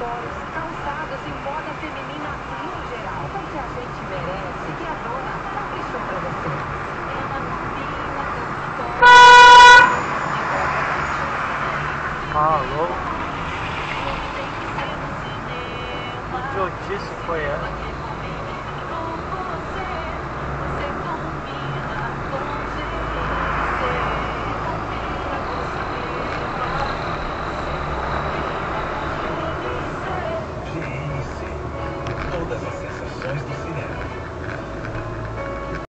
acessórios, calçados e moda feminina no geral. O que a gente merece, que a dona caprichou pra você. Ela combina com Falou. Que idiotice foi essa?